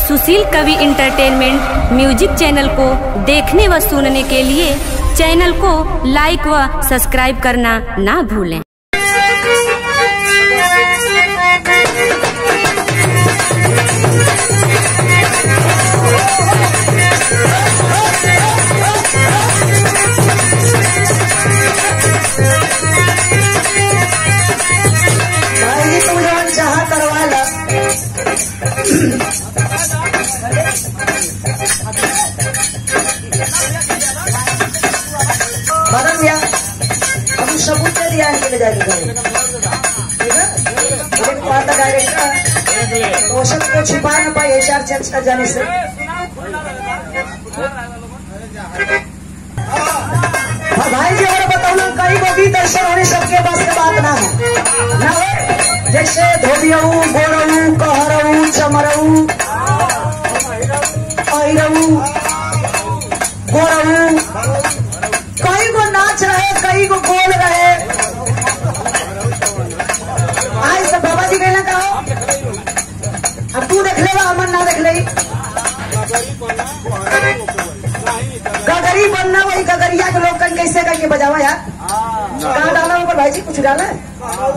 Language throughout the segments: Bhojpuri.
सुशील कवि इंटरटेनमेंट म्यूजिक चैनल को देखने व सुनने के लिए चैनल को लाइक व सब्सक्राइब करना ना भूलें। हम सबूत दे दिया है ले जाके ठीक है। एक बात डायरेक्टर तो सबको छुपा न पाए HR चर्चा जाने से। हाँ भाई जी और बताओ ना कई वो गीत ऐसे होने सबके बस के बात ना है ना हो जैसे धोबियऊ गोरऊ कहरऊ चमरऊ ऐरऊ गोरऊ कई को नाच रहे कई को बोल रहे। आज सब बाबा जी कहना कहो अब तू देख लेगा अमन ना देख ले। गगरी बनना वही गगरिया के लोग कैसे करके बजावा यार। कहाँ डाला ऊपर भाई जी कुछ डाला है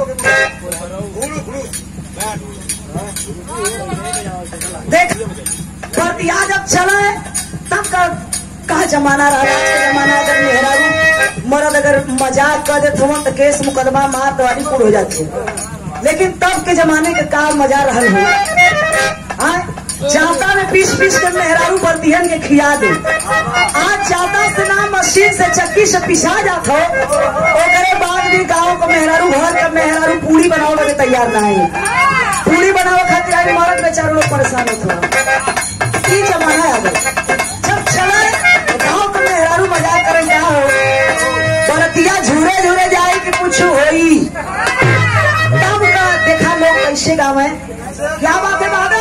देख बर्तिया जब चला है तब कहा जमाना रहा। आज का जमाना अगर मेहरारू मर्द अगर मजाक कर दे तो केस मुकदमा मार दवारी पूरी हो जाती है। लेकिन तब के जमाने के का मजा रहल हो जाता में पीस कर मेहरारू बर्तियन के खिया दे। आज जाता से ना मशीन से चक्की से पिसा जाता हो बाद भी गाँव का मेहरारू घर का मेहरारू पूरी बनाओ लगे तैयार ना है। पूरी बनाओ खातिर मर्द बेचारे लोग परेशान होते हैं। जमाना आ गया जब चला गाँव का मेहरारू मजाक करे क्या हो बरतिया झूरे झूरे जाए कि कुछ होई तब का देखा लोग कैसे गाँव है। क्या बात है बात